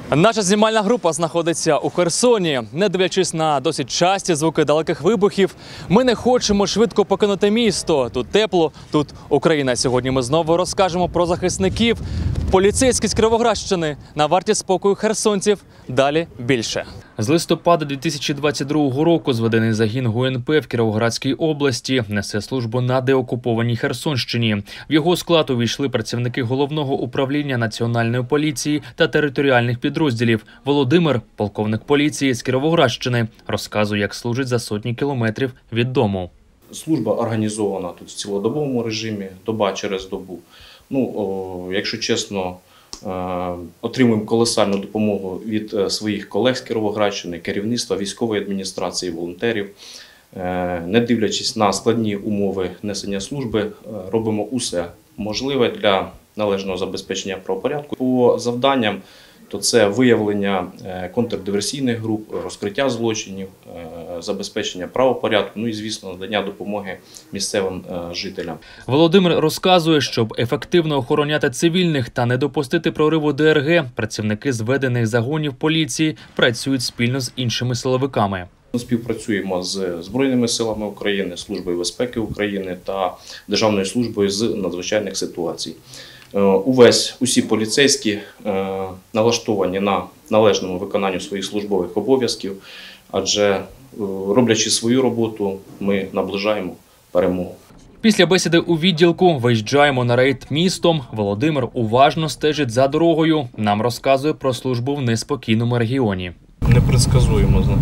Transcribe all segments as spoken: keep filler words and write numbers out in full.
Наша знімальна група знаходиться у Херсоні. Не дивлячись на досить часті звуки далеких вибухів, ми не хочемо швидко покинути місто. Тут тепло, тут Україна. Сьогодні ми знову розкажемо про захисників. Поліцейські з Кіровоградщини на варті спокою херсонців. Далі більше. З листопада дві тисячі двадцять другого року зведений загін ГУНП в Кіровоградській області несе службу на деокупованій Херсонщині. В його склад увійшли працівники Головного управління Національної поліції та територіальних підрозділів. Володимир, полковник поліції з Кіровоградщини, розказує, як служить за сотні кілометрів від дому. Служба організована тут в цілодобовому режимі, доба через добу. Ну, о, якщо чесно, отримуємо колосальну допомогу від своїх колег з Кіровоградщини, керівництва, військової адміністрації, волонтерів. Не дивлячись на складні умови несення служби, робимо усе можливе для належного забезпечення правопорядку. По завданням то це виявлення контрдиверсійних груп, розкриття злочинів, забезпечення правопорядку, ну і, звісно, надання допомоги місцевим жителям. Володимир розказує, щоб ефективно охороняти цивільних та не допустити прориву ДРГ, працівники зведених загонів поліції працюють спільно з іншими силовиками. Ми співпрацюємо з Збройними силами України, Службою безпеки України та Державною службою з надзвичайних ситуацій. Увесь, усі поліцейські налаштовані на належному виконанню своїх службових обов'язків, адже роблячи свою роботу, ми наближаємо перемогу. Після бесіди у відділку виїжджаємо на рейд містом. Володимир уважно стежить за дорогою. Нам розказує про службу в неспокійному регіоні. Непредсказуємо, знаєте.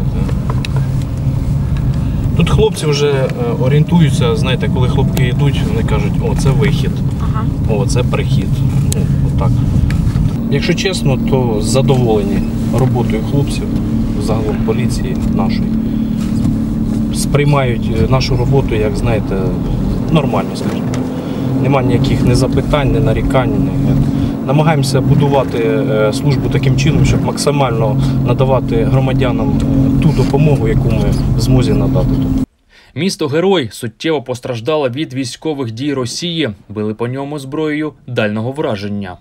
Тут хлопці вже орієнтуються, знаєте, коли хлопки йдуть, вони кажуть, о, це вихід, ага. О, це прихід. Ну, отак. Якщо чесно, то задоволені роботою хлопців, загалом поліції нашої. Сприймають нашу роботу, як, знаєте, нормально, скажімо. Нема ніяких ні запитань, ні нарікань. Ні. Намагаємося будувати службу таким чином, щоб максимально надавати громадянам ту допомогу, яку ми в змозі надати. Місто-герой суттєво постраждало від військових дій Росії. Били по ньому зброєю дальнього враження.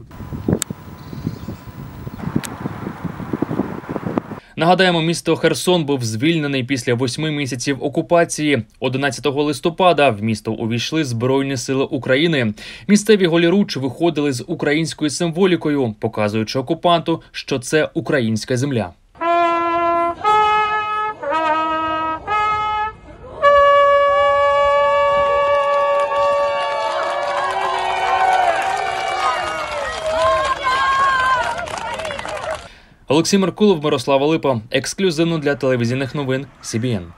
Нагадаємо, місто Херсон був звільнений після восьми місяців окупації. одинадцятого листопада в місто увійшли Збройні сили України. Місцеві голіруч виходили з українською символікою, показуючи окупанту, що це українська земля. Олексій Меркулов, Мирослава Липа. Ексклюзивно для телевізійних новин Сі Бі Ен.